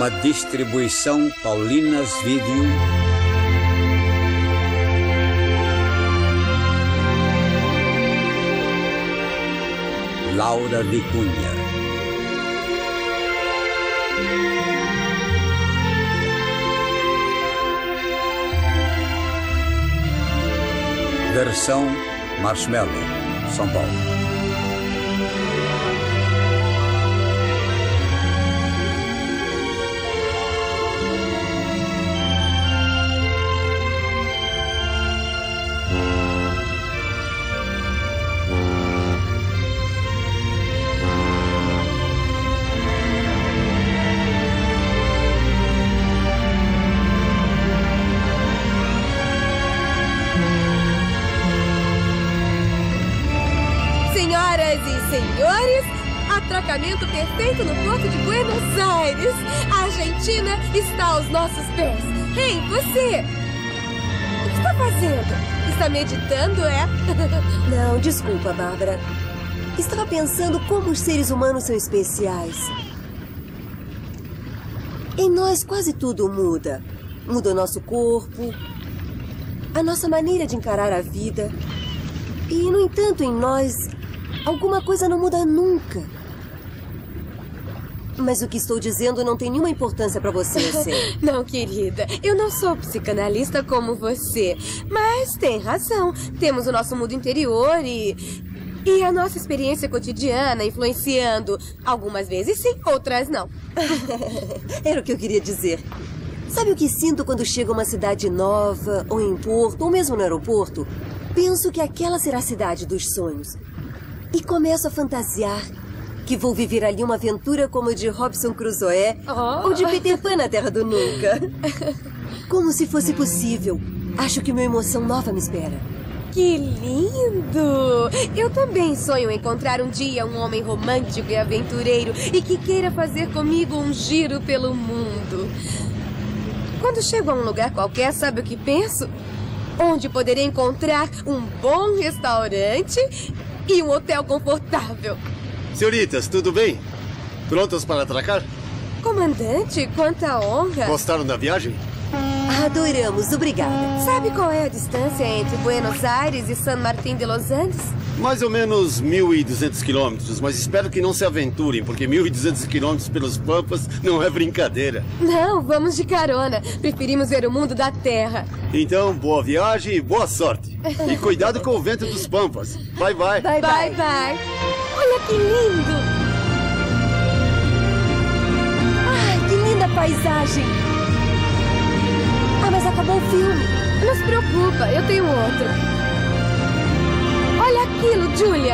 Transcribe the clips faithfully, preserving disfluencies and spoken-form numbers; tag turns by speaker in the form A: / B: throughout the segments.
A: Uma distribuição Paulinas Video. Laura Vicunha. Versão Marshmallow, São Paulo.
B: Senhores, atracamento perfeito no porto de Buenos Aires. A Argentina está aos nossos pés. Ei, você! O que está fazendo? Está meditando, é?
C: Não, desculpa, Bárbara. Estava pensando como os seres humanos são especiais. Em nós quase tudo muda. Muda o nosso corpo, a nossa maneira de encarar a vida. E, no entanto, em nós, alguma coisa não muda nunca. Mas o que estou dizendo não tem nenhuma importância para você, sei.
B: Não, querida. Eu não sou psicanalista como você. Mas tem razão. Temos o nosso mundo interior e... E a nossa experiência cotidiana influenciando. Algumas vezes sim, outras não.
C: Era o que eu queria dizer. Sabe o que sinto quando chego a uma cidade nova, ou em Porto, ou mesmo no aeroporto? Penso que aquela será a cidade dos sonhos. E começo a fantasiar que vou viver ali uma aventura como a de Robinson Crusoe oh. ou de Peter Pan na Terra do Nunca. Como se fosse possível. Acho que uma emoção nova me espera.
B: Que lindo! Eu também sonho encontrar um dia um homem romântico e aventureiro e que queira fazer comigo um giro pelo mundo. Quando chego a um lugar qualquer, sabe o que penso? Onde poderei encontrar um bom restaurante e um hotel confortável.
D: Senhoritas, tudo bem? Prontas para atracar?
B: Comandante, quanta honra!
D: Gostaram da viagem?
C: Adoramos, obrigada.
B: Sabe qual é a distância entre Buenos Aires e San Martín de los Andes?
D: Mais ou menos mil e duzentos quilômetros, mas espero que não se aventurem, porque mil e duzentos quilômetros pelos Pampas não é brincadeira.
B: Não, vamos de carona. Preferimos ver o mundo da terra.
D: Então, boa viagem e boa sorte. E cuidado com o vento dos Pampas. Bye, bye.
B: Bye, bye. Bye, bye. Olha que lindo!
C: Ai, que linda paisagem! Ah, mas acabou o filme.
B: Não se preocupa, eu tenho outro. Olha aquilo, Julia.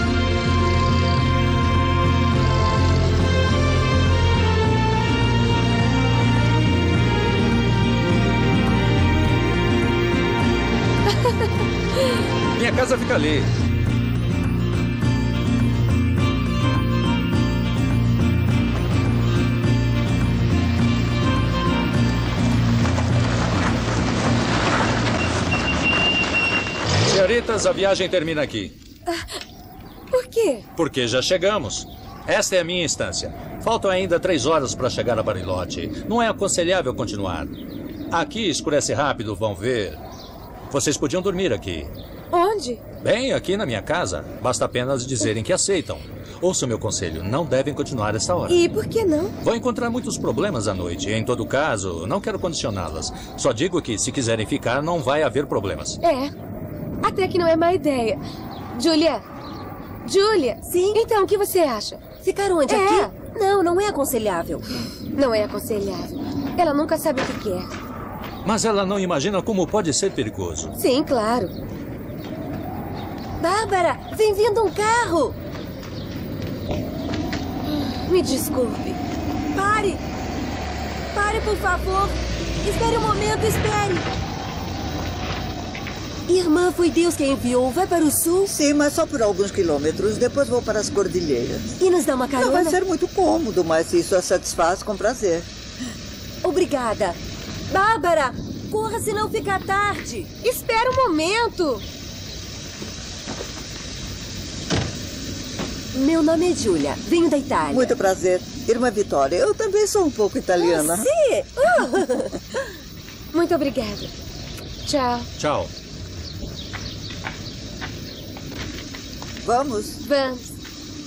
E: Minha casa fica ali. Senhoritas, a viagem termina aqui.
B: Por quê?
E: Porque já chegamos. Esta é a minha instância. Faltam ainda três horas para chegar a Bariloche. Não é aconselhável continuar. Aqui escurece rápido, vão ver. Vocês podiam dormir aqui.
B: Onde?
E: Bem, aqui na minha casa. Basta apenas dizerem que aceitam. Ouça o meu conselho, não devem continuar esta hora.
B: E por que não?
E: Vou encontrar muitos problemas à noite. Em todo caso, não quero condicioná-las. Só digo que, se quiserem ficar, não vai haver problemas.
B: É. Até que não é má ideia. Julia! Julia!
C: Sim?
B: Então, o que você acha?
C: Ficar onde?
B: É.
C: Aqui? Não, não é aconselhável.
B: Não é aconselhável. Ela nunca sabe o que quer.
E: Mas ela não imagina como pode ser perigoso.
B: Sim, claro.
C: Bárbara, vem vindo um carro!
B: Me desculpe.
C: Pare! Pare, por favor! Espere um momento, espere! Irmã, foi Deus quem enviou. Vai para o sul?
F: Sim, mas só por alguns quilômetros. Depois vou para as cordilheiras.
C: E nos dá uma carona?
F: Não vai ser muito cômodo, mas isso a satisfaz com prazer.
C: Obrigada. Bárbara, corra, senão fica tarde.
B: Espera um momento.
C: Meu nome é Julia. Venho da Itália.
F: Muito prazer. Irmã Vitória, eu também sou um pouco italiana.
C: Sim! Oh.
B: Muito obrigada. Tchau.
E: Tchau.
F: Vamos?
B: Vamos.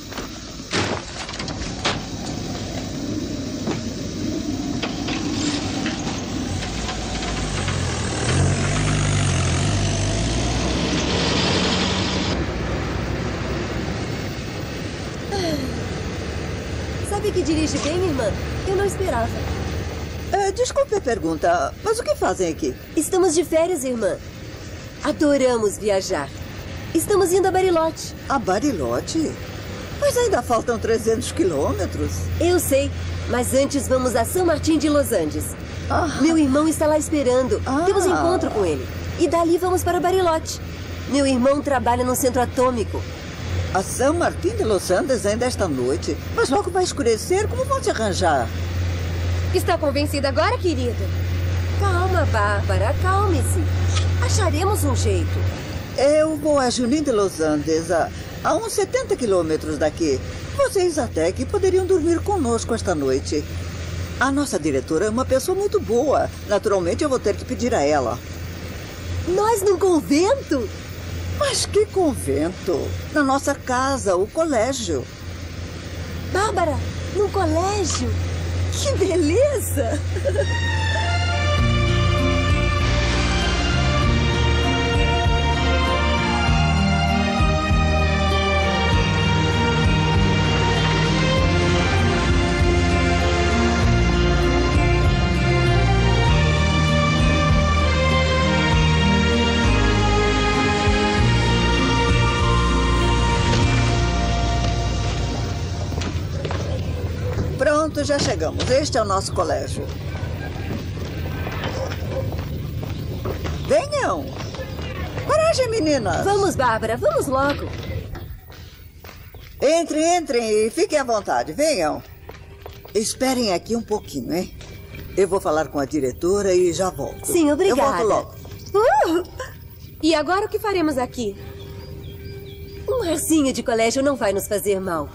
C: Sabe que dirige bem, irmã? Eu não esperava.
F: É, desculpe a pergunta, mas o que fazem aqui?
C: Estamos de férias, irmã. Adoramos viajar. Estamos indo a Bariloche.
F: A Bariloche? Mas ainda faltam trezentos quilômetros.
C: Eu sei, mas antes vamos a São Martim de Los Andes.
F: Ah.
C: Meu irmão está lá esperando.
F: Ah.
C: Temos encontro com ele. E dali vamos para Bariloche. Meu irmão trabalha no centro atômico.
F: A São Martim de Los Andes ainda esta noite. Mas logo vai escurecer. Como vão se arranjar?
B: Está convencida agora, querido?
C: Calma, Bárbara, acalme-se. Acharemos um jeito.
F: Eu vou a Junín de Los Andes, a, a uns setenta quilômetros daqui. Vocês até que poderiam dormir conosco esta noite. A nossa diretora é uma pessoa muito boa. Naturalmente, eu vou ter que pedir a ela.
C: Nós num convento?
F: Mas que convento? Na nossa casa, o colégio.
C: Bárbara, num colégio? Que beleza!
F: Pronto, já chegamos. Este é o nosso colégio. Venham! Coragem, meninas!
C: Vamos, Bárbara, vamos logo.
F: Entrem, entrem e fiquem à vontade. Venham. Esperem aqui um pouquinho, hein? Eu vou falar com a diretora e já volto.
C: Sim, obrigada.
F: Eu volto logo.
B: Uh! E agora o que faremos aqui?
C: Um arzinho de colégio não vai nos fazer mal.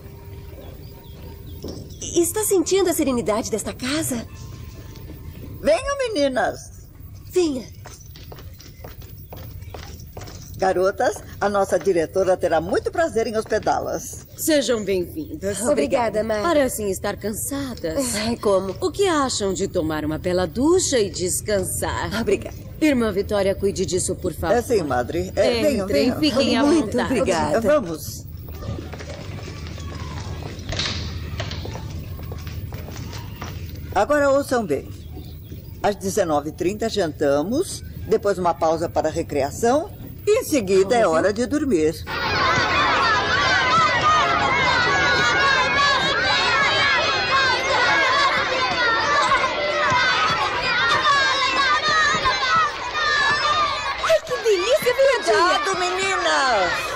C: Está sentindo a serenidade desta casa?
F: Venham, meninas.
C: Venha.
F: Garotas, a nossa diretora terá muito prazer em hospedá-las.
G: Sejam bem-vindas.
B: Obrigada, Mari.
G: Parecem estar cansadas.
C: Ai, como?
G: O que acham de tomar uma bela ducha e descansar?
C: Obrigada.
G: Irmã Vitória, cuide disso, por favor.
F: É sim, madre. É, venham,
G: Entrem,
F: venham.
G: fiquem à
C: Muito
G: vontade.
C: obrigada.
F: Vamos. Agora ouçam bem. Às dezenove e trinta jantamos, depois uma pausa para recreação e em seguida é hora de dormir.
B: Ai, que delícia, viadinha!
F: Cuidado, meninas!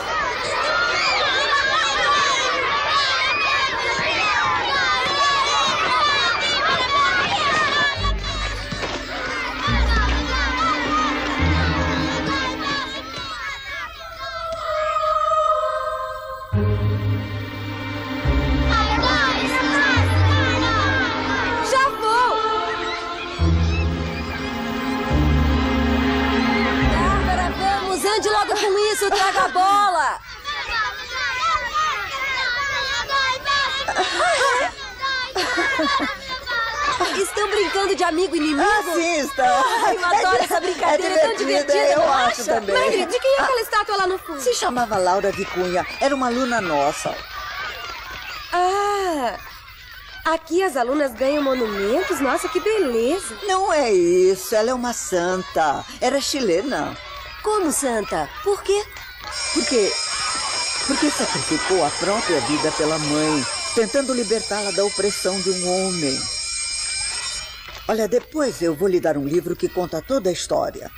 B: Já vou!
C: Bárbara, vamos, ande logo com isso, traga a bola! Estão brincando de amigo e inimigo?
F: Ah, sim, estão.
C: Ai, eu adoro essa brincadeira, é tão divertida,
F: eu
C: não
F: acho
C: acha?
F: também.
B: Magri, de quem é aquela estátua lá no fundo?
F: Se chamava Laura Vicunha, era uma aluna nossa.
B: Ah, aqui as alunas ganham monumentos? Nossa, que beleza!
F: Não é isso, ela é uma santa. Era chilena.
C: Como, Santa? Por quê?
F: Porque, porque sacrificou a própria vida pela mãe, tentando libertá-la da opressão de um homem. Olha, depois eu vou lhe dar um livro que conta toda a história.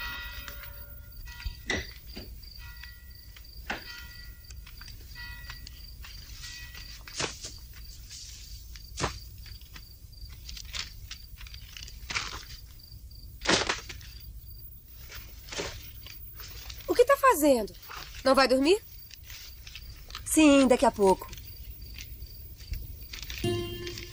B: O que tá fazendo? Não vai dormir?
C: Sim, daqui a pouco.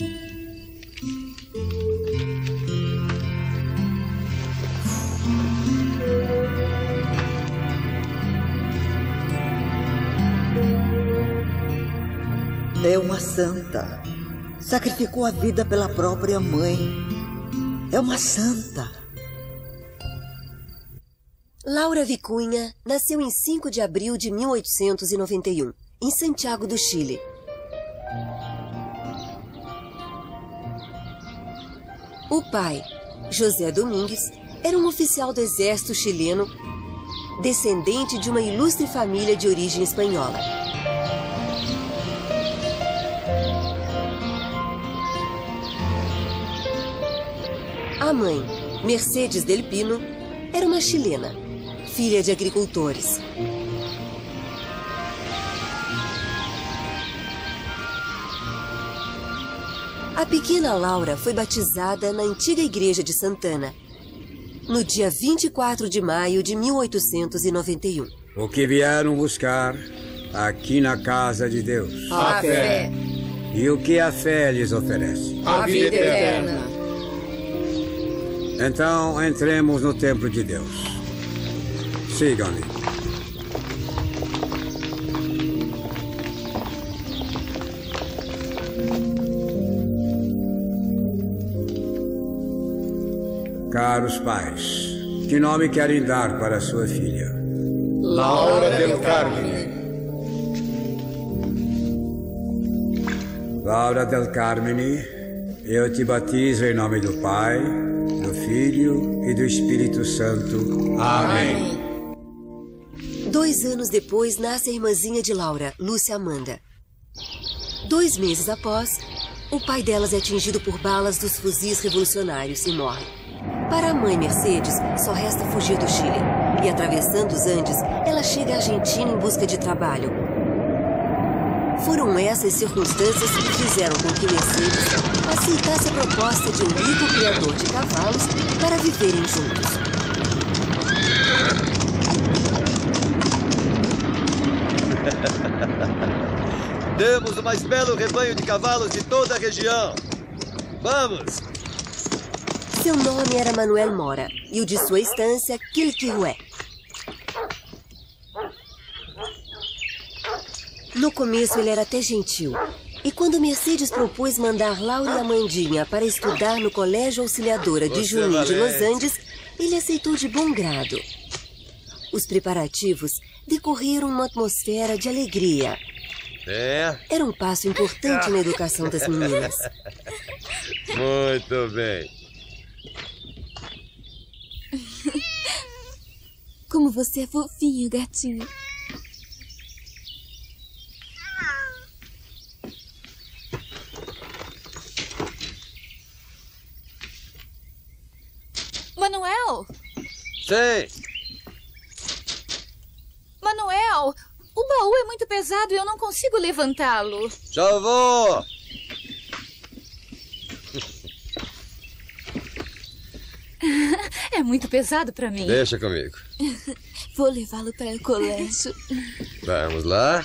F: É uma santa. Sacrificou a vida pela própria mãe. É uma santa.
C: Laura Vicunha nasceu em cinco de abril de mil oitocentos e noventa e um, em Santiago do Chile. O pai, José Domingues, era um oficial do exército chileno, descendente de uma ilustre família de origem espanhola. A mãe, Mercedes del Pino, era uma chilena, filha de agricultores. A pequena Laura foi batizada na antiga igreja de Santana, no dia vinte e quatro de maio de mil oitocentos e noventa e um.
A: O que vieram buscar aqui na casa de Deus?
B: A fé.
A: E o que a fé lhes oferece?
B: A vida eterna.
A: Então, entremos no templo de Deus. Sigam-me. Caros pais, que nome querem dar para sua filha?
H: Laura del Carmine.
A: Laura del Carmine, eu te batizo em nome do Pai, do Filho e do Espírito Santo.
H: Amém.
C: Dois anos depois, nasce a irmãzinha de Laura, Lúcia Amanda. Dois meses após, o pai delas é atingido por balas dos fuzis revolucionários e morre. Para a mãe Mercedes, só resta fugir do Chile. E atravessando os Andes, ela chega à Argentina em busca de trabalho. Foram essas circunstâncias que fizeram com que Mercedes aceitasse a proposta de um rico criador de cavalos para viverem juntos.
I: Temos o mais belo rebanho de cavalos de toda a região. Vamos!
C: Seu nome era Manuel Mora e o de sua estância, Quilquihué. No começo ele era até gentil. E quando Mercedes propôs mandar Laura e Amandinha para estudar no Colégio Auxiliadora de Junín de Los Andes, ele aceitou de bom grado. Os preparativos decorreram numa atmosfera de alegria.
I: É?
C: Era um passo importante na educação das meninas.
I: Muito bem.
B: Como você é fofinho, gatinho.
J: Manuel!
I: Sim!
J: Manuel! O baú é muito pesado e eu não consigo levantá-lo.
I: Já vou!
J: É muito pesado para mim.
I: Deixa comigo.
B: Vou levá-lo para o colégio.
I: Vamos lá.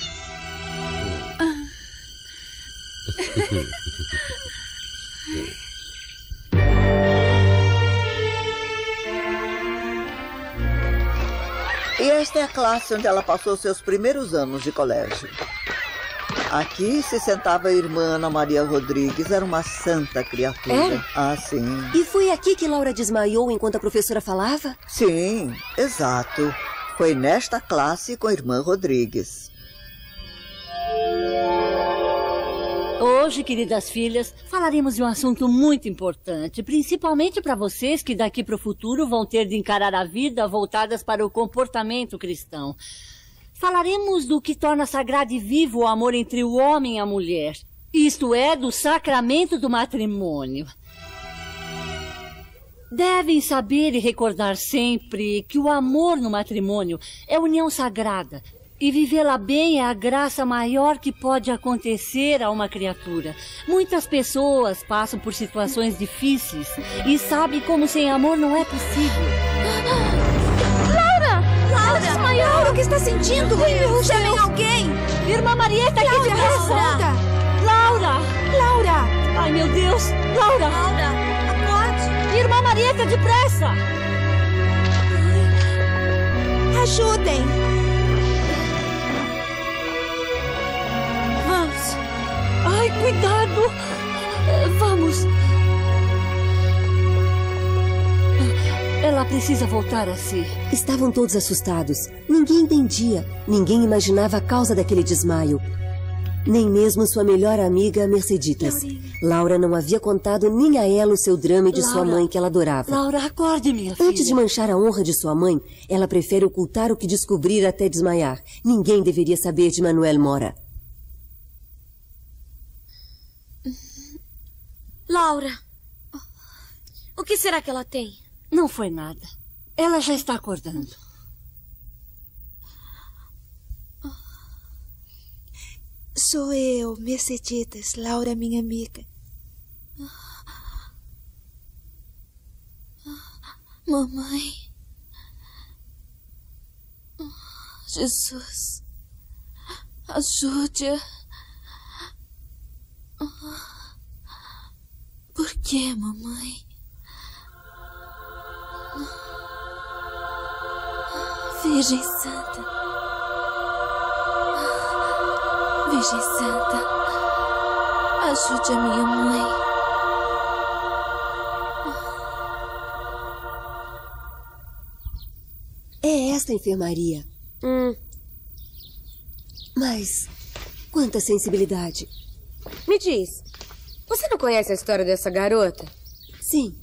F: E esta é a classe onde ela passou seus primeiros anos de colégio. Aqui se sentava a irmã Ana Maria Rodrigues, era uma santa criatura.
C: É?
F: Ah, sim.
C: E foi aqui que Laura desmaiou enquanto a professora falava?
F: Sim, exato. Foi nesta classe com a irmã Rodrigues.
G: Hoje, queridas filhas, falaremos de um assunto muito importante, principalmente para vocês que daqui para o futuro vão ter de encarar a vida voltadas para o comportamento cristão. Falaremos do que torna sagrado e vivo o amor entre o homem e a mulher, isto é, do sacramento do matrimônio. Devem saber e recordar sempre que o amor no matrimônio é união sagrada, e vivê-la bem é a graça maior que pode acontecer a uma criatura. Muitas pessoas passam por situações difíceis e sabem como sem amor não é possível.
J: Laura!
B: Laura!
J: Desmaiou!
B: Laura, o que está sentindo? Chamem alguém!
G: Irmã Marieta, aqui
B: Laura,
G: depressa!
B: responda!
G: Laura!
B: Laura!
G: Ai, meu Deus! Laura!
B: Laura, acorde!
G: Irmã Marieta, depressa!
B: Ajudem! Vamos!
G: Cuidado! Vamos! Ela precisa voltar a si.
C: Estavam todos assustados. Ninguém entendia. Ninguém imaginava a causa daquele desmaio. Nem mesmo sua melhor amiga, Merceditas. Laura não havia contado nem a ela o seu drama e de
G: Laura,
C: sua mãe que ela adorava.
G: Laura, acorde, minha filha.
C: Antes de manchar a honra de sua mãe, ela prefere ocultar o que descobrir até desmaiar. Ninguém deveria saber de Manuel Mora.
K: Laura, o que será que ela tem?
G: Não foi nada. Ela já está acordando.
L: Sou eu, Merceditas, Laura, minha amiga.
K: Mamãe. Jesus. Ajude-a. Por que, mamãe? Virgem Santa. Virgem Santa. Ajude a minha mãe.
C: É esta a enfermaria.
B: Hum.
C: Mas quanta sensibilidade.
B: Me diz, você não conhece a história dessa garota?
C: Sim.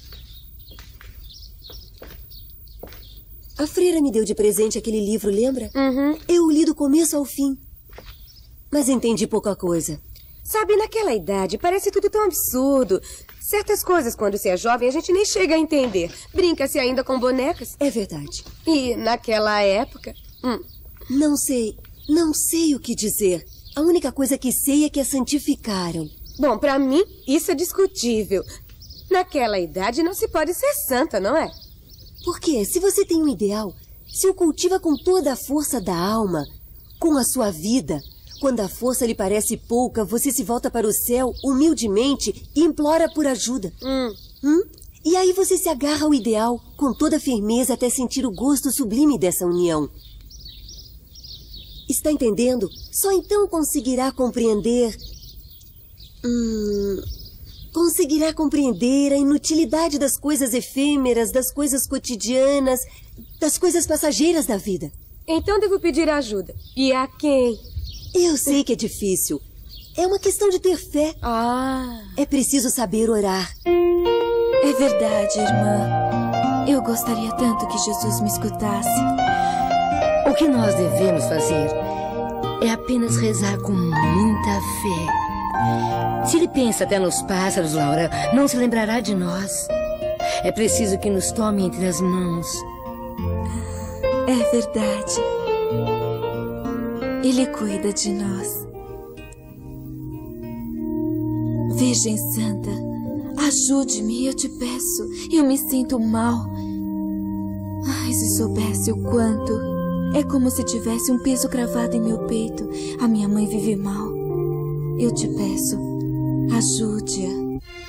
C: A freira me deu de presente aquele livro, lembra?
B: Uhum.
C: Eu o li do começo ao fim. Mas entendi pouca coisa.
B: Sabe, naquela idade parece tudo tão absurdo. Certas coisas, quando se é jovem, a gente nem chega a entender. Brinca-se ainda com bonecas.
C: É verdade.
B: E naquela época... Hum.
C: Não sei. Não sei o que dizer. A única coisa que sei é que a santificaram.
B: Bom, pra mim, isso é discutível. Naquela idade não se pode ser santa, não é?
C: Por quê? Se você tem um ideal, se o cultiva com toda a força da alma, com a sua vida, quando a força lhe parece pouca, você se volta para o céu humildemente e implora por ajuda.
B: Hum.
C: Hum? E aí você se agarra ao ideal com toda firmeza até sentir o gosto sublime dessa união. Está entendendo? Só então conseguirá compreender... Hum... Conseguirá compreender a inutilidade das coisas efêmeras, das coisas cotidianas, das coisas passageiras da vida.
B: Então devo pedir ajuda. E a quem?
C: Eu sei que é difícil. É uma questão de ter fé.
B: Ah.
C: É preciso saber orar.
K: É verdade, irmã. Eu gostaria tanto que Jesus me escutasse.
M: O que nós devemos fazer é apenas rezar com muita fé. Se ele pensa até nos pássaros, Laura, não se lembrará de nós. É preciso que nos tome entre as mãos.
K: É verdade. Ele cuida de nós. Virgem Santa, ajude-me, eu te peço. Eu me sinto mal. Ai, se soubesse o quanto. É como se tivesse um peso cravado em meu peito. A minha mãe vive mal. Eu te peço, ajude-a.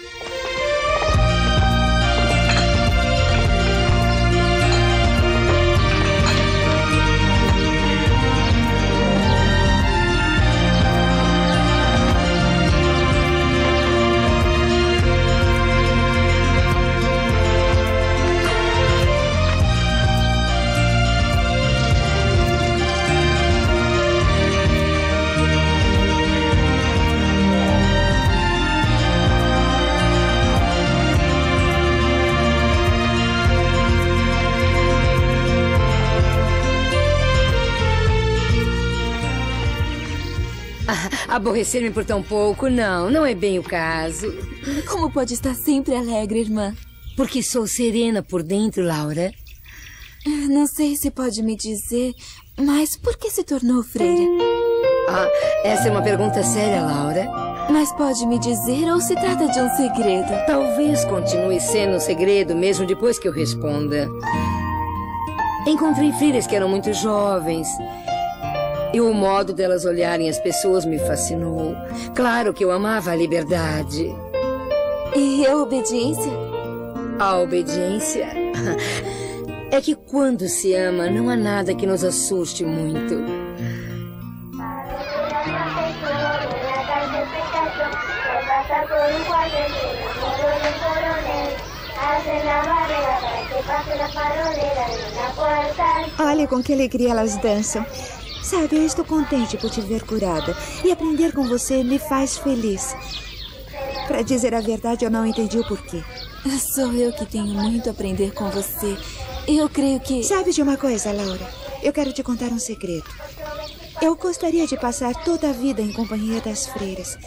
M: Aborrecer-me por tão pouco, não, não é bem o caso.
K: Como pode estar sempre alegre, irmã?
M: Porque sou serena por dentro, Laura.
K: Não sei se pode me dizer, mas por que se tornou freira?
M: Ah, essa é uma pergunta séria, Laura.
K: Mas pode me dizer ou se trata de um segredo?
M: Talvez continue sendo um segredo mesmo depois que eu responda. Encontrei freiras que eram muito jovens. E o modo delas olharem as pessoas me fascinou. Claro que eu amava a liberdade.
K: E a obediência?
M: A obediência? É que quando se ama, não há nada que nos assuste muito.
L: Olha com que alegria elas dançam. Sabe, eu estou contente por te ver curada. E aprender com você me faz feliz. Para dizer a verdade, eu não entendi o porquê.
K: Sou eu que tenho muito a aprender com você. Eu creio que...
L: Sabe de uma coisa, Laura? Eu quero te contar um segredo. Eu gostaria de passar toda a vida em companhia das freiras.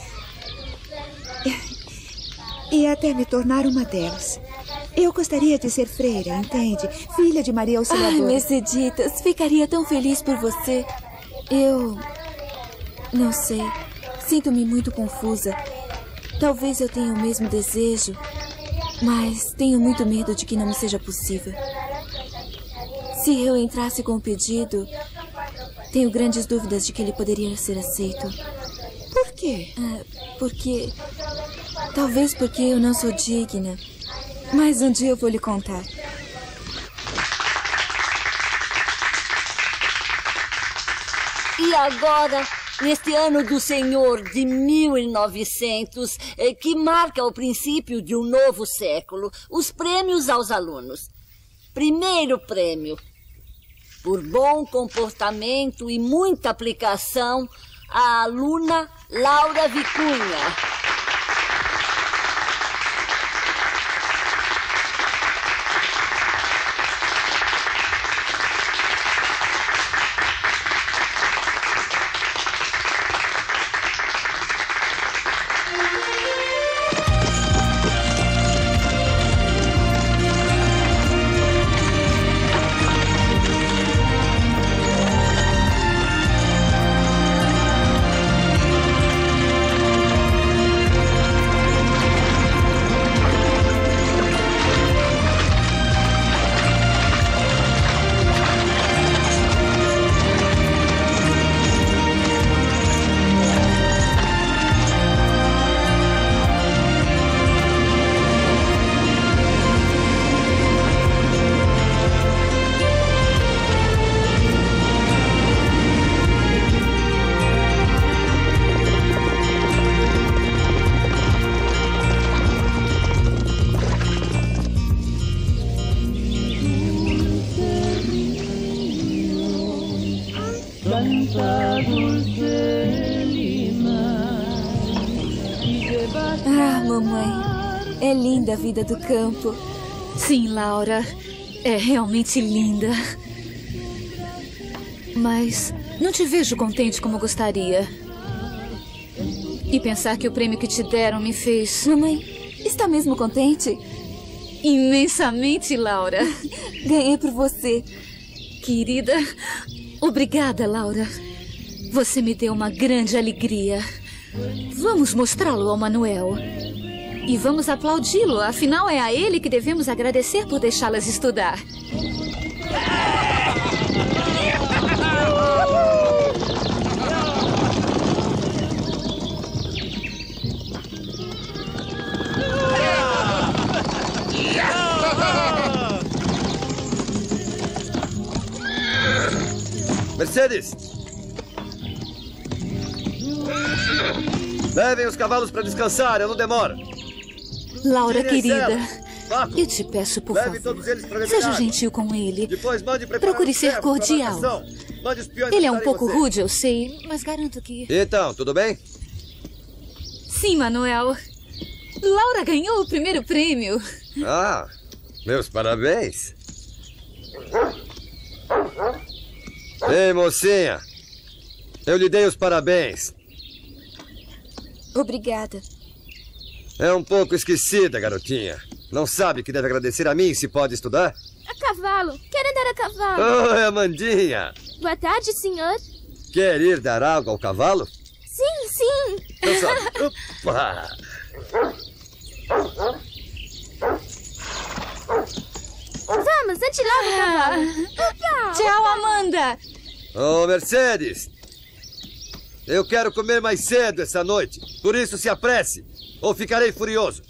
L: E até me tornar uma delas. Eu gostaria de ser freira, entende? Filha de Maria Auxiliadora.
K: Ai, Merceditas, ficaria tão feliz por você. Eu... não sei. Sinto-me muito confusa. Talvez eu tenha o mesmo desejo, mas tenho muito medo de que não me seja possível. Se eu entrasse com o pedido, tenho grandes dúvidas de que ele poderia ser aceito.
L: Por quê?
K: Ah, porque... talvez porque eu não sou digna. Mas um dia eu vou lhe contar. E agora, neste ano do Senhor de mil e novecentos, eh, que marca o princípio de um novo século, os prêmios aos alunos. Primeiro prêmio, por bom comportamento e muita aplicação, a aluna Laura Vicunha. Ah, mamãe, é linda a vida do campo.
J: Sim, Laura, é realmente linda. Mas não te vejo contente como gostaria. E pensar que o prêmio que te deram me fez...
K: Mamãe, está mesmo contente?
J: Imensamente, Laura.
K: Ganhei por você.
J: Querida, obrigada, Laura. Você me deu uma grande alegria. Vamos mostrá-lo ao Manuel. E vamos aplaudi-lo. Afinal, é a ele que devemos agradecer por deixá-las estudar.
I: Mercedes! Levem os cavalos para descansar, eu não demoro.
J: Laura,
I: Tirem
J: querida,
I: Paco,
J: eu te peço, por
I: leve
J: favor,
I: todos eles para
J: seja gentil com ele.
I: Depois mande preparar
J: Procure
I: um
J: ser
I: servo para
J: cordial.
I: marcação. Mande os peões
J: Ele é um
I: ajudar em
J: pouco
I: você.
J: rude, eu sei, mas garanto que...
I: Então, tudo bem?
J: Sim, Manuel. Laura ganhou o primeiro prêmio.
I: Ah, meus parabéns. Ei, mocinha. Eu lhe dei os parabéns.
K: Obrigada.
I: É um pouco esquecida, garotinha. Não sabe que deve agradecer a mim se pode estudar?
N: A cavalo. Quero andar a cavalo.
I: Oi, Amandinha.
N: Boa tarde, senhor.
I: Quer ir dar água ao cavalo?
N: Sim, sim.
I: Então sobe. Opa!
N: Vamos, ande logo, cavalo. Opa,
J: Tchau, Amanda.
I: Ô, Mercedes. Eu quero comer mais cedo essa noite. Por isso, se apresse, ou ficarei furioso.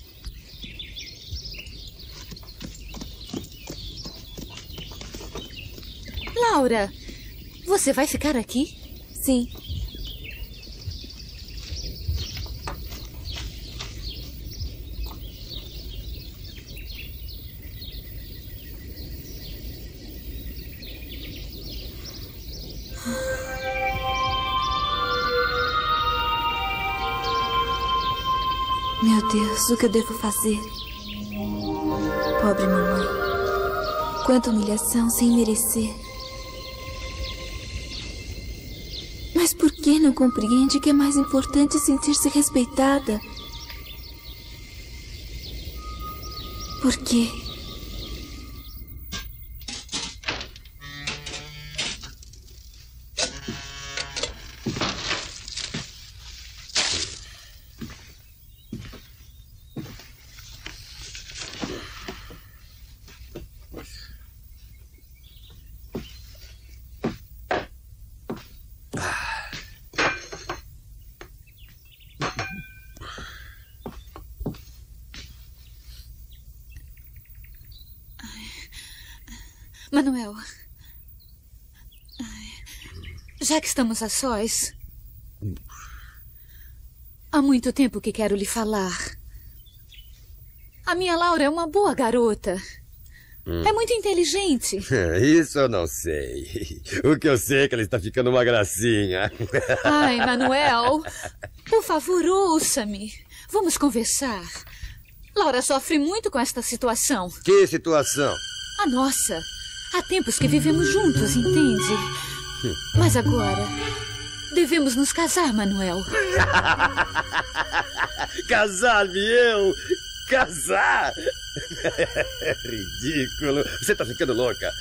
J: Laura, você vai ficar aqui?
K: Sim. Meu Deus, o que eu devo fazer? Pobre mamãe. Quanta humilhação sem merecer. Mas por que não compreende que é mais importante sentir-se respeitada? Por quê?
J: Manuel, já que estamos a sós, há muito tempo que quero lhe falar. A minha Laura é uma boa garota. Hum. É muito inteligente.
I: Isso eu não sei. O que eu sei é que ela está ficando uma gracinha.
J: Ai, Manuel, por favor, ouça-me. Vamos conversar. Laura sofre muito com esta situação.
I: Que situação?
J: A nossa. Há tempos que vivemos juntos, entende? Mas agora, devemos nos casar, Manuel.
I: Casar-me eu? Casar? Ridículo. Você está ficando louca.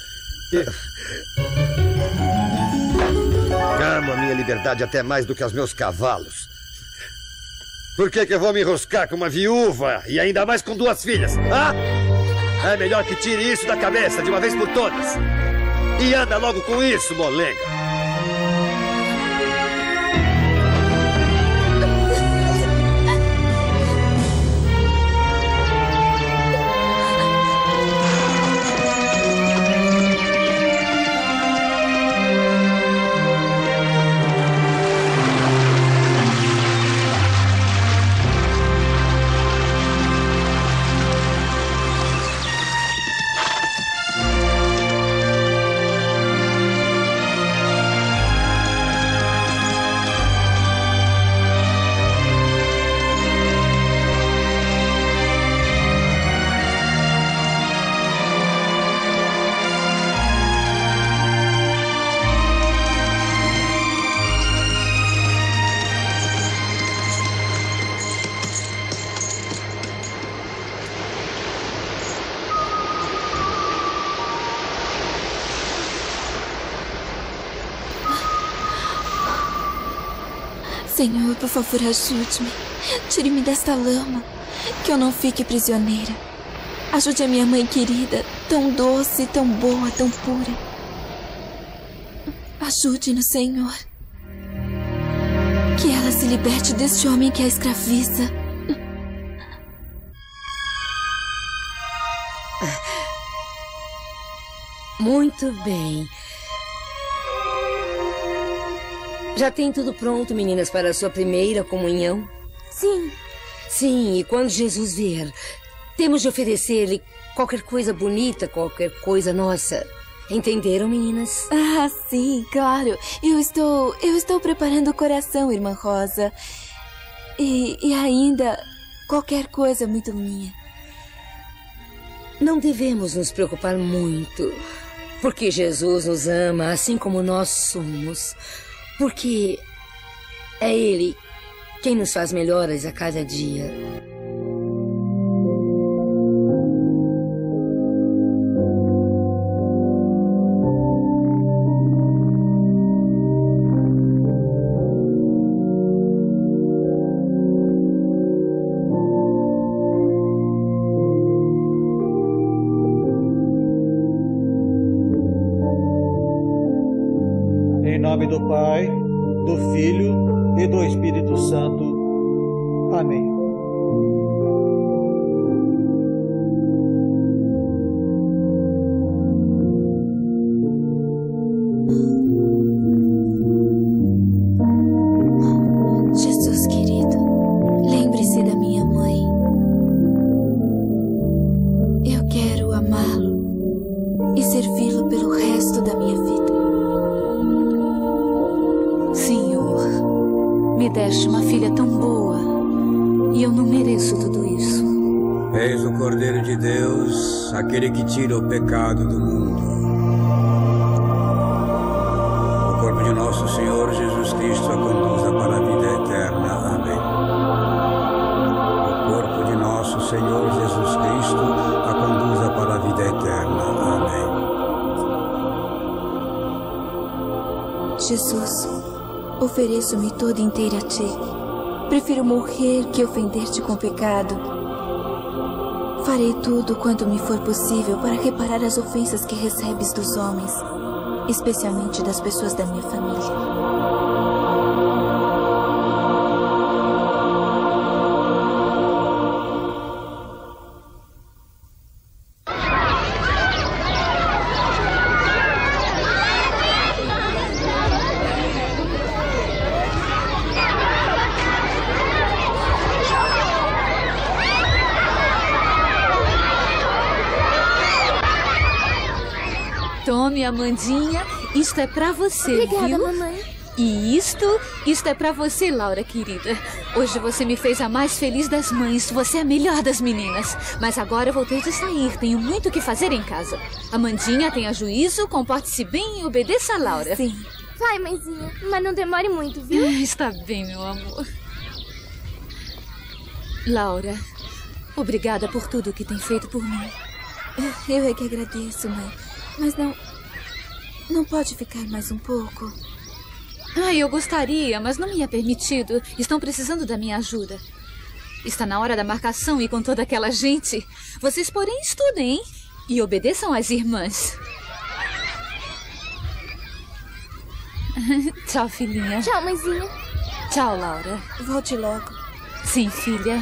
I: Amo a minha liberdade até mais do que os meus cavalos. Por que que eu vou me enroscar com uma viúva e ainda mais com duas filhas? Ah? É melhor que tire isso da cabeça de uma vez por todas. E anda logo com isso, molenga.
K: Senhor, por favor, ajude-me. Tire-me desta lama. Que eu não fique prisioneira. Ajude a minha mãe querida, tão doce, tão boa, tão pura. Ajude-nos, Senhor. Que ela se liberte deste homem que a escraviza.
M: Muito bem. Já tem tudo pronto, meninas, para a sua primeira comunhão?
N: Sim.
M: Sim, e quando Jesus vier, temos de oferecer-lhe qualquer coisa bonita, qualquer coisa nossa. Entenderam, meninas?
K: Ah, sim, claro. Eu estou, eu estou preparando o coração, irmã Rosa. E, e ainda qualquer coisa muito minha.
M: Não devemos nos preocupar muito, porque Jesus nos ama assim como nós somos. Porque é Ele quem nos faz melhoras a cada dia.
O: Em nome do Pai, do Filho e do Espírito Santo. Amém.
K: Jesus querido, lembre-se da minha mãe. Eu quero amá-lo e servi-lo pelo resto da minha vida.
J: Senhor, me deste uma filha tão boa E eu não mereço tudo isso.
A: Eis o Cordeiro de Deus, aquele que tira o pecado do mundo. O corpo de nosso Senhor Jesus Cristo a conduza para a vida eterna. Amém. O corpo de nosso Senhor Jesus Cristo a conduza para a vida eterna. Amém.
K: Jesus, ofereço-me toda inteira a Ti. Prefiro morrer que ofender-te com pecado. Farei tudo quanto me for possível para reparar as ofensas que recebes dos homens, especialmente das pessoas da minha família.
J: Tome, Amandinha, isto é pra você,
N: Obrigada,
J: viu?
N: mamãe.
J: E isto, isto é pra você, Laura, querida. Hoje você me fez a mais feliz das mães. Você é a melhor das meninas. Mas agora eu vou ter de sair. Tenho muito o que fazer em casa. Amandinha, tenha juízo, comporte-se bem e obedeça a Laura.
N: Sim. Vai, mãezinha. Mas não demore muito, viu?
J: Ah, está bem, meu amor. Laura, obrigada por tudo que tem feito por mim.
K: Eu é que agradeço, mãe. Mas não... Não pode ficar mais um pouco?
J: Ah, eu gostaria, mas não me é permitido. Estão precisando da minha ajuda. Está na hora da marcação e com toda aquela gente. Vocês, porém, estudem, hein? E obedeçam às irmãs. Tchau, filhinha.
N: Tchau, mãezinha.
J: Tchau, Laura.
K: Volte logo.
J: Sim, filha.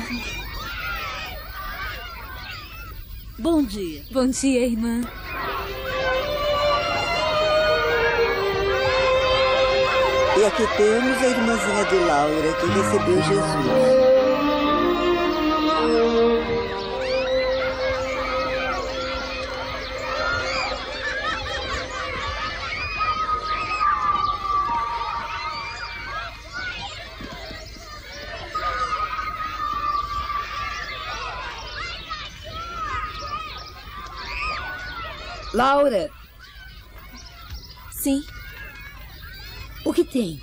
G: Bom dia.
J: Bom dia, irmã.
F: E aqui temos a irmãzinha de Laura, que recebeu Jesus.
M: Laura!
K: Sim?
M: O que tem?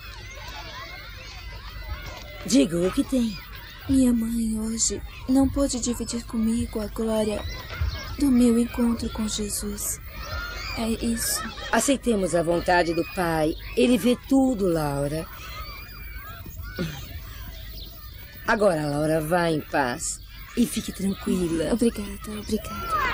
M: Diga o que tem.
K: Minha mãe hoje não pôde dividir comigo a glória do meu encontro com Jesus. É isso.
M: Aceitemos a vontade do Pai. Ele vê tudo, Laura. Agora, Laura, vá em paz e fique tranquila.
K: Obrigada, obrigada.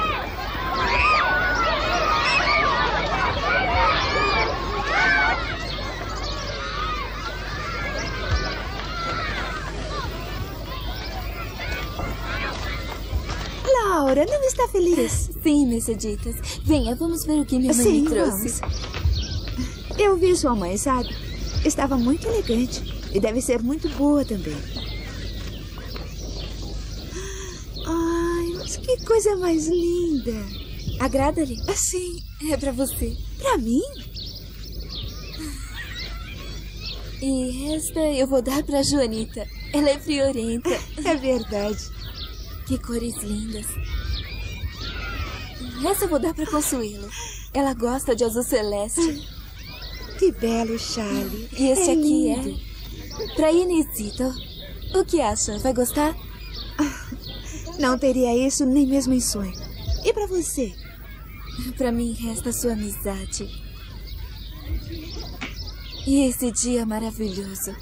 L: Laura, não está feliz?
K: Sim, Merceditas. Venha, vamos ver o que minha mãe
L: Sim,
K: me trouxe.
L: Vamos. Eu vi sua mãe, sabe? Estava muito elegante. E deve ser muito boa também. Ai, mas que coisa mais linda.
K: Agrada-lhe?
L: Sim.
K: É pra você.
L: Pra mim?
K: E esta eu vou dar pra Joanita. Ela é friorenta.
L: É verdade.
K: Que cores lindas. Essa eu vou dar pra Consuelo. Ela gosta de azul celeste.
L: Que belo, Charlie.
K: E esse
L: é
K: aqui
L: lindo.
K: é pra Inesita. O que acha? Vai gostar?
L: Não teria isso nem mesmo em sonho. E pra você?
K: Pra mim resta sua amizade. E esse dia maravilhoso.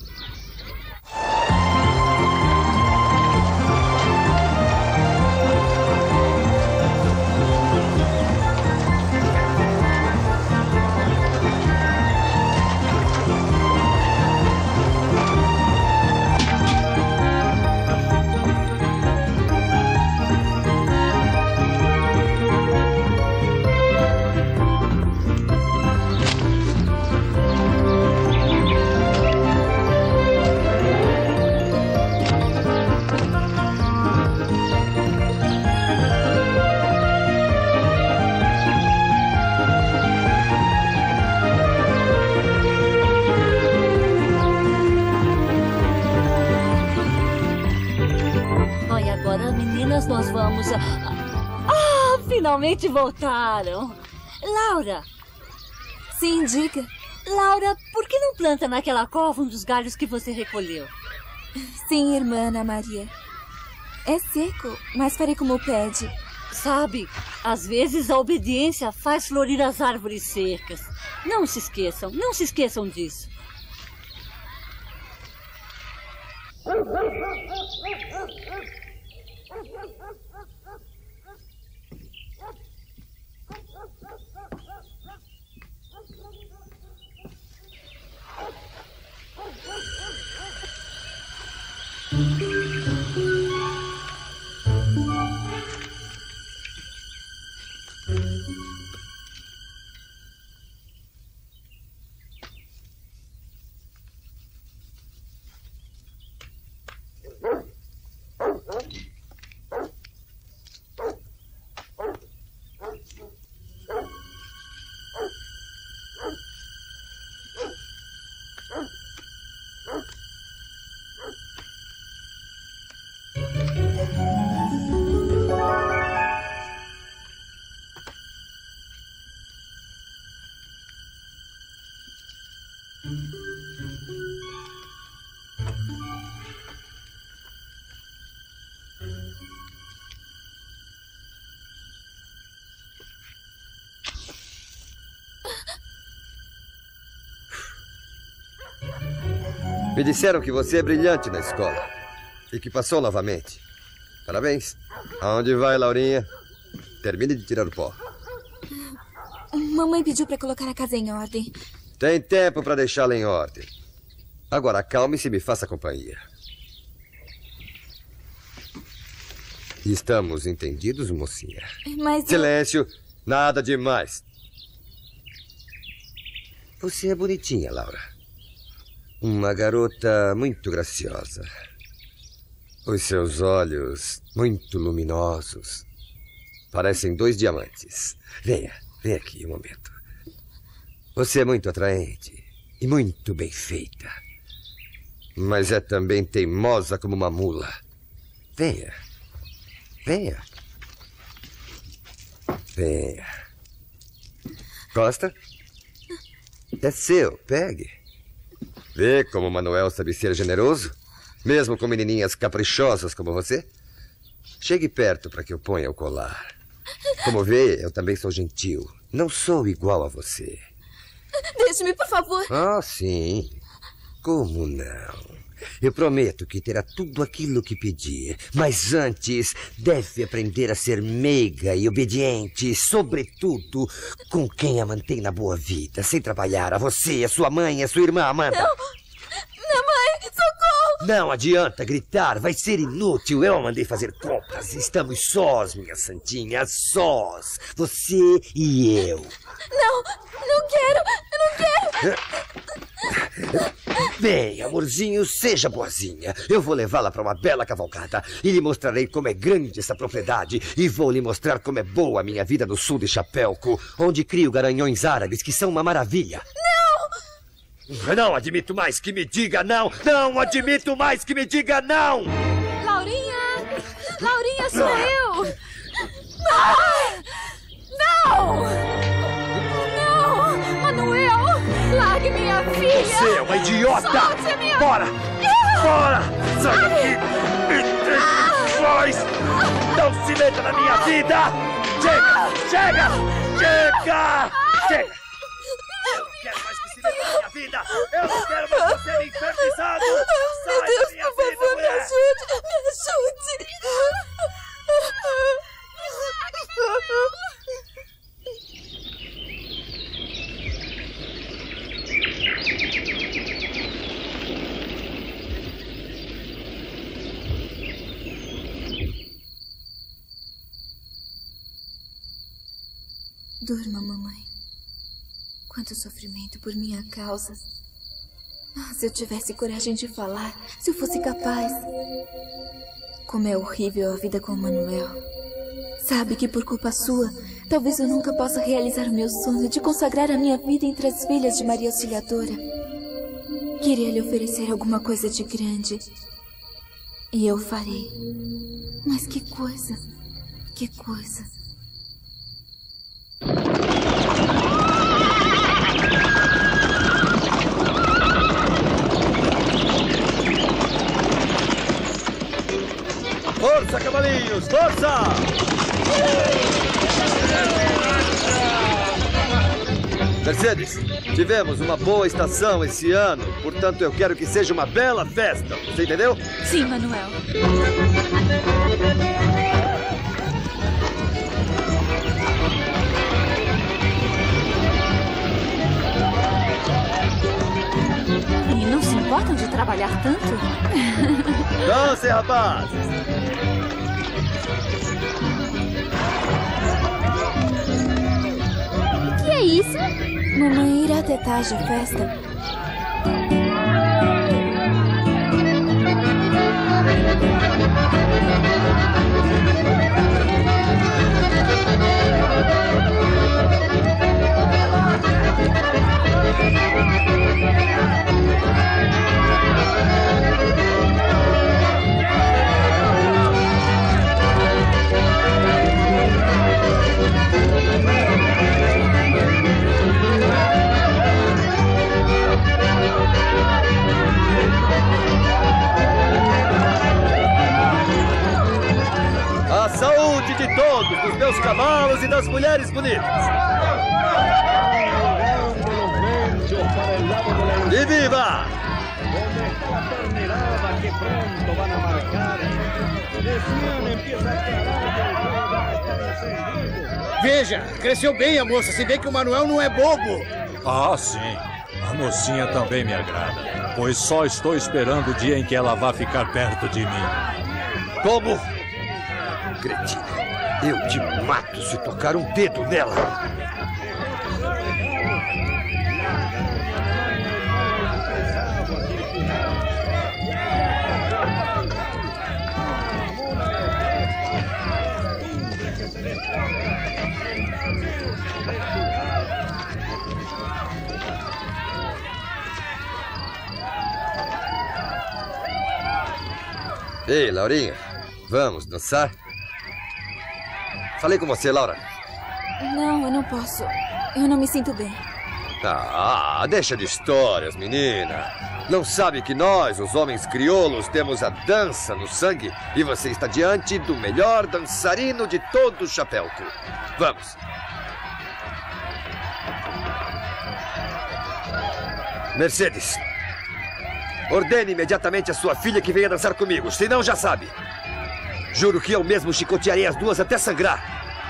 G: horas nós vamos... Ah, finalmente voltaram. Laura.
K: Sim, diga.
G: Laura, por que não planta naquela cova um dos galhos que você recolheu?
K: Sim, irmã Ana Maria. É seco, mas farei como pede.
G: Sabe, às vezes a obediência faz florir as árvores secas. Não se esqueçam, não se esqueçam disso.
I: Me disseram que você é brilhante na escola e que passou novamente. Parabéns. Aonde vai, Laurinha? Termine de tirar o pó.
K: Mamãe pediu para colocar a casa em ordem.
I: Tem tempo para deixá-la em ordem. Agora acalme-se e me faça companhia. Estamos entendidos, mocinha?
K: Mas...
I: Silêncio. Nada demais. Você é bonitinha, Laura. Uma garota muito graciosa. Os seus olhos muito luminosos. Parecem dois diamantes. Venha, venha aqui um momento. Você é muito atraente e muito bem feita. Mas é também teimosa como uma mula. Venha. Venha. Venha. Gosta? É seu, pegue. Vê como Manuel sabe ser generoso? Mesmo com menininhas caprichosas como você? Chegue perto para que eu ponha o colar. Como vê, eu também sou gentil. Não sou igual a você.
K: Deixe-me, por favor.
I: Ah, sim. Como não? Eu prometo que terá tudo aquilo que pedir. Mas antes, deve aprender a ser meiga e obediente. Sobretudo, com quem a mantém na boa vida. Sem trabalhar. A você, a sua mãe, a sua irmã, Amanda.
K: Não. Minha mãe, socorro.
I: Não adianta gritar. Vai ser inútil. Eu a mandei fazer compras. Estamos sós, minha santinha. Sós. Você e eu.
K: Não, não quero. Eu não quero.
I: Bem, amorzinho, seja boazinha. Eu vou levá-la para uma bela cavalgada e lhe mostrarei como é grande essa propriedade. E vou lhe mostrar como é boa a minha vida no sul de Chapelco, onde crio garanhões árabes que são uma maravilha. Não! Não admito mais que me diga não! Não admito mais que me diga não!
J: Laurinha! Laurinha, sou eu! Ah! Não! Não! Manuel! Largue minha filha!
I: Você é uma idiota!
J: Solte minha...
I: Bora! Bora! Sai daqui! Entre nós! Não se meta na minha vida! Chega! Chega! Chega! Chega! Eu não quero mais que se meta na minha vida! Eu não quero mais você me infernizado! Sai
K: Meu Deus,
I: da minha
K: por
I: vida,
K: favor, me
I: mulher!
K: ajude! Me ajude! Durma, mamãe. Quanto sofrimento por minha causa. Ah, se eu tivesse coragem de falar, se eu fosse capaz. Como é horrível a vida com o Manuel. Sabe que por culpa sua, talvez eu nunca possa realizar o meu sonho de consagrar a minha vida entre as filhas de Maria Auxiliadora. Queria lhe oferecer alguma coisa de grande. E eu farei. Mas que coisa, que coisa.
I: Força, cavalinhos, força! Mercedes, tivemos uma boa estação esse ano, portanto eu quero que seja uma bela festa, você entendeu?
J: Sim, Manuel. E não se importam de trabalhar tanto?
I: Dancem, rapazes!
K: O que é isso? Mamãe irá até tarde à festa.
I: A saúde de todos, dos meus cavalos e das mulheres bonitas. E viva!
P: Veja, cresceu bem a moça, se vê que o Manuel não é bobo.
E: Ah, sim. A mocinha também me agrada, pois só estou esperando o dia em que ela vá ficar perto de mim.
I: Como? Cretina, eu te mato se tocar um dedo nela. Ei, Laurinha, vamos dançar? Falei com você, Laura.
K: Não, eu não posso. Eu não me sinto bem.
I: Ah, deixa de histórias, menina. Não sabe que nós, os homens crioulos, temos a dança no sangue e você está diante do melhor dançarino de todo o Chapéu-Tu. Vamos. Mercedes, ordene imediatamente a sua filha que venha dançar comigo, senão já sabe. Juro que eu mesmo chicotearei as duas até sangrar.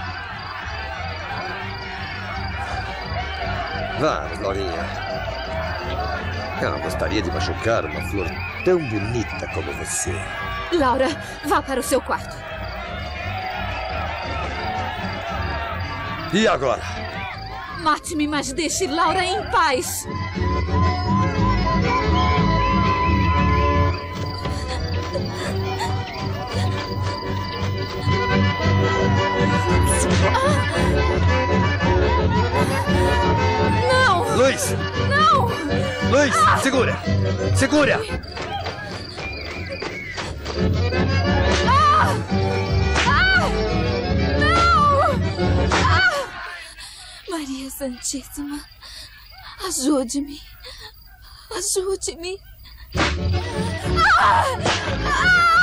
I: Vamos, Laurinha. Eu gostaria de machucar uma flor tão bonita como você.
J: Laura, vá para o seu quarto.
I: E agora?
J: Mate-me, mas deixe Laura em paz. Não!
I: Luiz!
J: Não!
I: Luiz, ah! segura! Segura!
J: Ah! Ah! Não! Ah!
K: Maria Santíssima, ajude-me. Ajude-me.
J: Ah! Ah!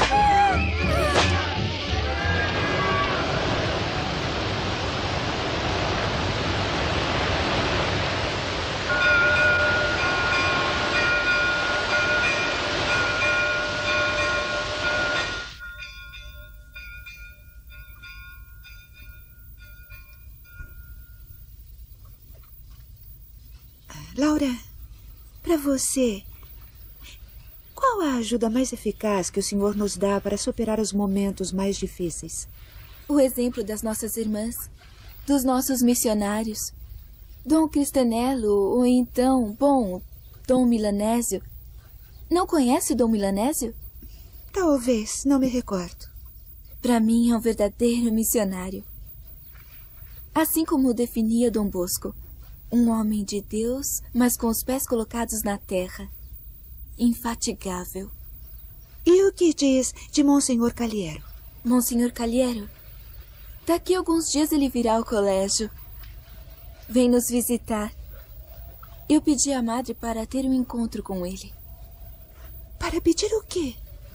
L: Laura, para você, qual a ajuda mais eficaz que o Senhor nos dá para superar os momentos mais difíceis?
K: O exemplo das nossas irmãs, dos nossos missionários. Dom Cristanello, ou então, bom, Dom Milanésio. Não conhece Dom Milanésio?
L: Talvez, não me recordo.
K: Para mim é um verdadeiro missionário. Assim como o definia Dom Bosco. Um homem de Deus, mas com os pés colocados na terra. Infatigável.
L: E o que diz de Monsenhor Calheiro?
K: Monsenhor Calheiro? Daqui a alguns dias ele virá ao colégio. Vem nos visitar. Eu pedi à madre para ter um encontro com ele.
L: Para pedir o quê?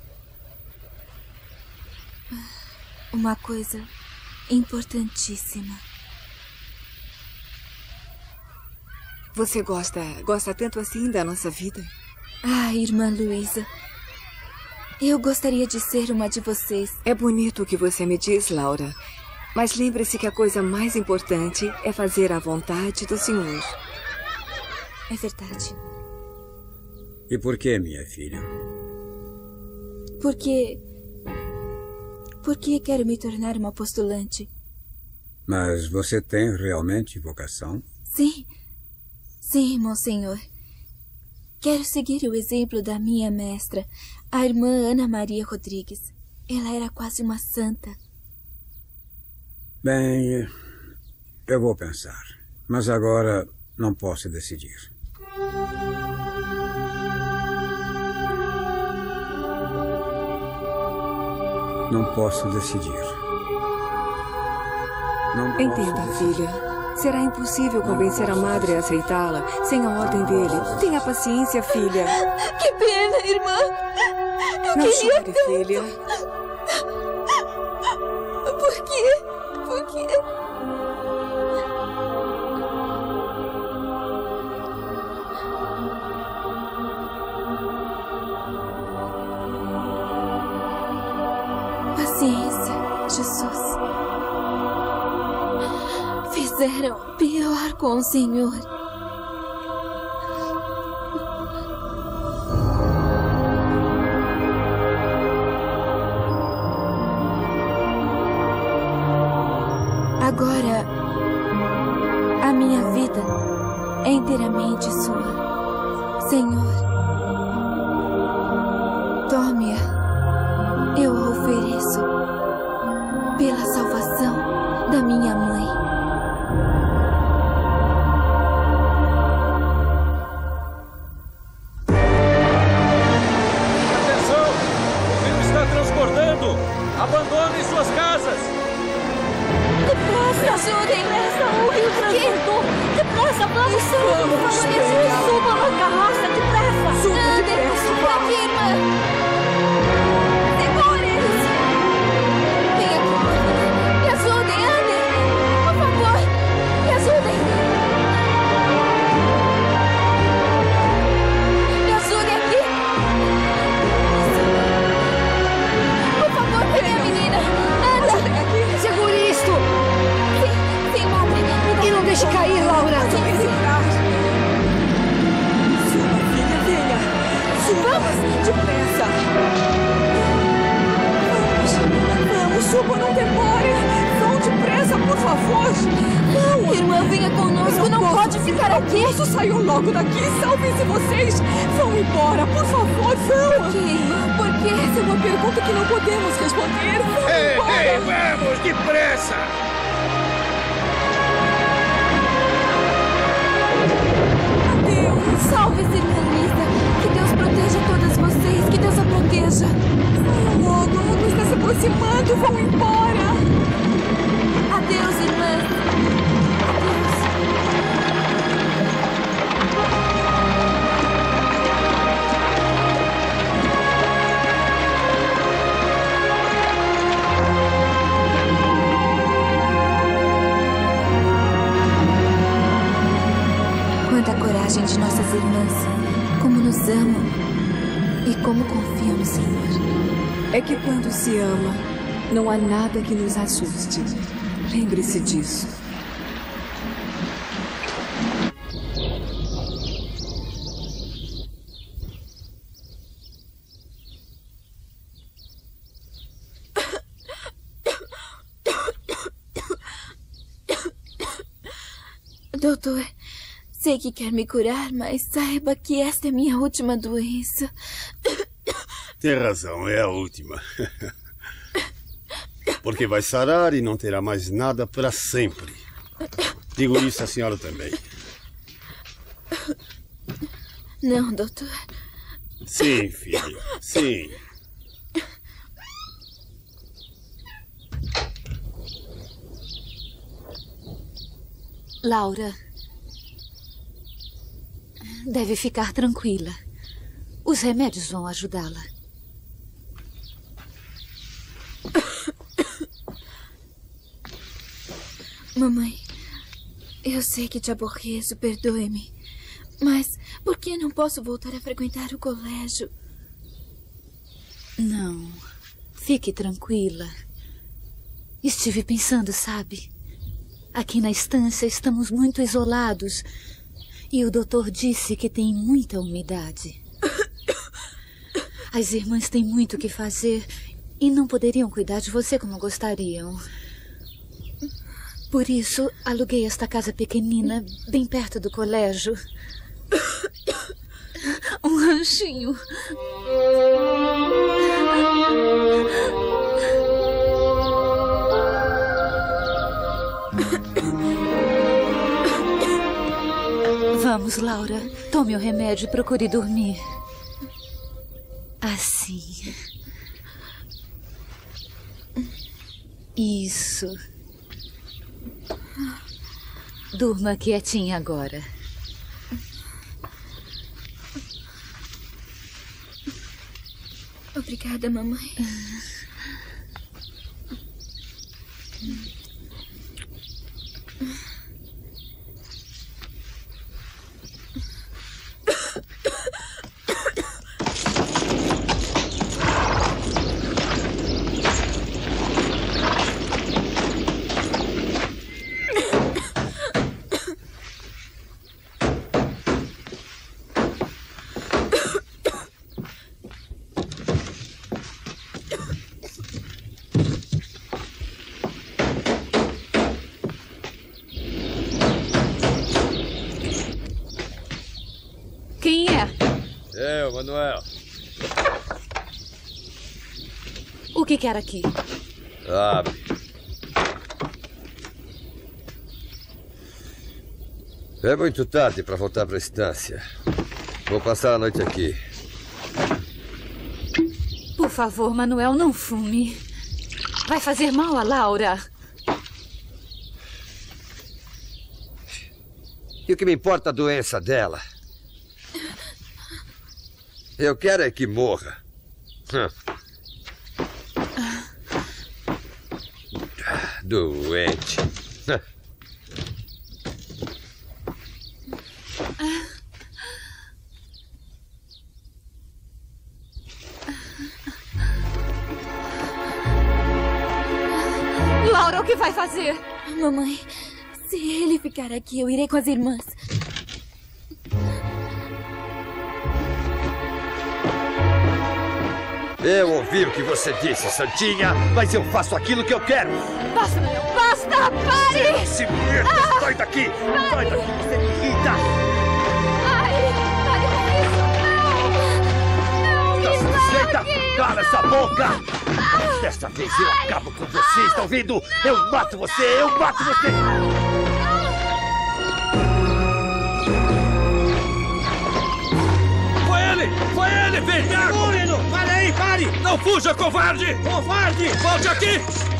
K: Uma coisa importantíssima.
Q: Você gosta, gosta tanto assim da nossa vida?
K: Ah, irmã Luísa. Eu gostaria de ser uma de vocês.
Q: É bonito o que você me diz, Laura. Mas lembre-se que a coisa mais importante é fazer a vontade do Senhor.
K: É verdade.
A: E por que, minha filha?
K: Porque... Porque quero me tornar uma postulante.
A: Mas você tem realmente vocação?
K: Sim. Sim, monsenhor. Quero seguir o exemplo da minha mestra, a irmã Ana Maria Rodrigues. Ela era quase uma santa.
A: Bem, eu vou pensar. Mas agora não posso decidir. Não posso decidir. Não posso
Q: Entenda,
A: decidir.
Q: filha. Será impossível convencer a madre a aceitá-la sem a ordem dele. Tenha paciência, filha.
K: Que pena, irmã. Eu
Q: Não
K: queria
Q: chore,
K: tanto.
Q: filha.
K: Por quê? Por quê? Paciência, Jesus. Fizeram pior com o Senhor. Agora, a minha vida é inteiramente sua. Senhor, tome-a. Eu a ofereço pela salvação da minha mãe.
E: Atenção! O rio está transbordando! Abandonem suas casas!
K: Depressa! Ajudem! Depressa! O rio transbordou! Depressa! Vamos! Vamos! Jesus! Suba na carroça! Depressa! Suba depressa! Aqui, irmã! Segure-os! Vem aqui! Me ajudem! Andem! Por favor! Me ajudem! Me ajudem aqui! Por favor, pegue a menina! Anda! Segure isto! Sim, sim, madre! E não deixe cair, Laura!
Q: Também segurar. Suba, filha, venha. Suba. Vamos, depressa. Vamos, vamos, suba, não demore. Vão depressa, por favor. Não.
K: Irmã, venha conosco, não,
Q: posso.
K: pode ficar aqui.
Q: Posso sair logo daqui? Salvem-se vocês. Vão embora, por favor, vão.
K: Por quê, irmã? Por quê?
Q: Essa é uma pergunta que não podemos responder. Vão
P: Ei,
Q: embora.
P: ei, vamos, depressa!
Q: Adeus.
K: Salve-se, irmã Luísa. Que Deus proteja todas vocês. Que Deus a proteja.
Q: Saiam logo, a água está se aproximando. Vão embora.
K: Adeus, irmã. Adeus. Quanta coragem de nossas irmãs. Como nos amam. E como confiam no Senhor.
Q: É que quando se ama, não há nada que nos assuste. Lembre-se disso.
K: Doutor, sei que quer me curar, mas saiba que esta é minha última doença.
D: Tem razão, é a última. Porque vai sarar e não terá mais nada para sempre. Digo isso à senhora também.
K: Não, doutor.
D: Sim, filho, sim.
J: Laura, deve ficar tranquila. Os remédios vão ajudá-la.
K: Mamãe, eu sei que te aborreço, perdoe-me. Mas por que não posso voltar a frequentar o colégio?
J: Não, fique tranquila. Estive pensando, sabe? Aqui na estância estamos muito isolados. E o doutor disse que tem muita umidade. As irmãs têm muito o que fazer e não poderiam cuidar de você como gostariam. Por isso, aluguei esta casa pequenina, bem perto do colégio. Um ranchinho. Vamos, Laura. Tome o remédio e procure dormir. Assim. Isso. Durma quietinha agora.
K: Obrigada, mamãe.
J: Quem é?
I: Eu, Manuel.
J: O que quer aqui?
I: Abre. É muito tarde para voltar para a estância. Vou passar a noite aqui.
J: Por favor, Manuel, não fume. Vai fazer mal a Laura.
I: E o que me importa a doença dela? Eu quero é que morra. Hum. Doente.
J: Laura, o que vai fazer?
K: Mamãe, se ele ficar aqui, eu irei com as irmãs.
I: Eu ouvi o que você disse, Santinha, mas eu faço aquilo que eu quero.
J: Basta, Manuel, basta! Pare!
I: Se merda! Ah, sai daqui! Pare. Sai daqui, você me irrita!
J: Ai, pare com isso, não! Não,
I: tá
J: me
I: satisfeita?
J: largue!
I: Cala essa boca!
J: Ah.
I: Desta vez eu Ai. acabo com você, ah. Está ouvindo? Não. Eu mato você, eu mato você!
E: Foi ele! Foi ele! Vem cá!
P: Menino! Pare aí, pare!
E: Não fuja, covarde!
P: Covarde!
E: Volte aqui!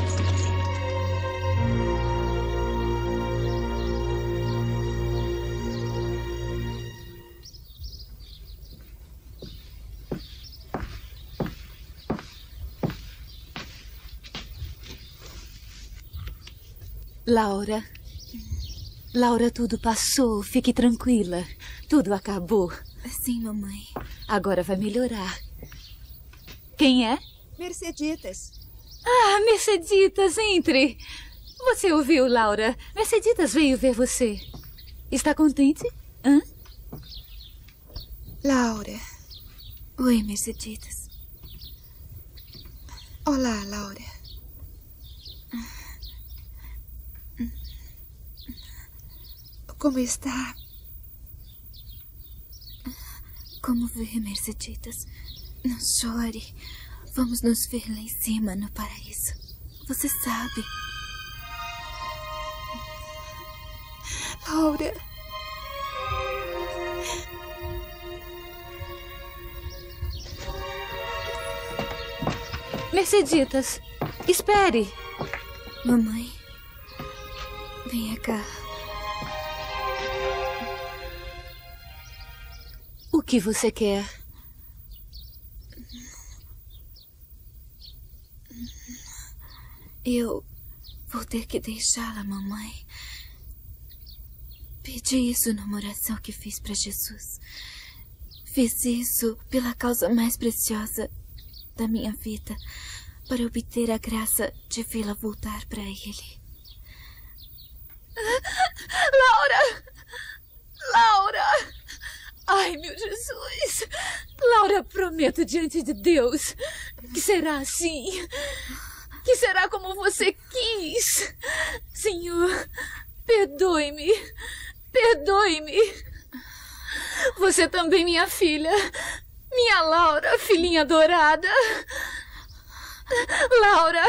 J: Laura. Laura, tudo passou. Fique tranquila. Tudo acabou.
K: Sim, mamãe.
J: Agora vai melhorar. Quem é?
L: Merceditas.
J: Ah, Merceditas, entre. Você ouviu, Laura? Merceditas veio ver você. Está contente? Hã?
L: Laura.
K: Oi, Merceditas.
L: Olá, Laura. Como está?
K: Como vê, Merceditas? Não chore. Vamos nos ver lá em cima, no paraíso. Você sabe.
L: Laura.
J: Merceditas, espere.
K: Mamãe, venha cá.
J: que você quer?
K: Eu vou ter que deixá-la, mamãe. Pedi isso numa oração que fiz para Jesus. Fiz isso pela causa mais preciosa da minha vida, para obter a graça de vê-la voltar para Ele.
J: Laura! Laura! Ai, meu Jesus! Laura, prometo diante de Deus que será assim. Que será como você quis. Senhor, perdoe-me. Perdoe-me. Você também, minha filha. Minha Laura, filhinha adorada. Laura.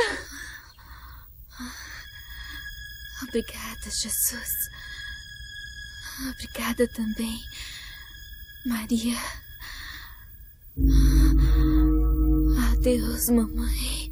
K: Obrigada, Jesus. Obrigada também, Maria. Adeus, mamãe.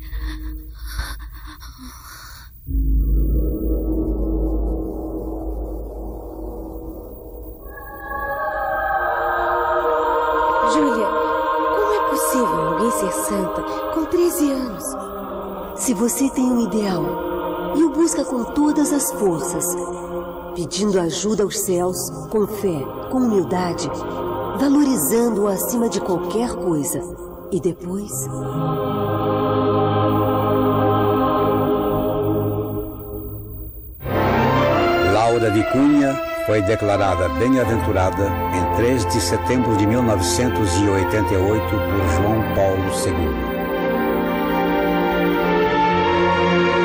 B: Júlia, como é possível alguém ser santa com treze anos?
C: Se você tem um ideal e o busca com todas as forças, pedindo ajuda aos céus, com fé, com humildade, valorizando-o acima de qualquer coisa, e depois...
A: Laura Vicunha foi declarada bem-aventurada em três de setembro de mil novecentos e oitenta e oito por João Paulo segundo.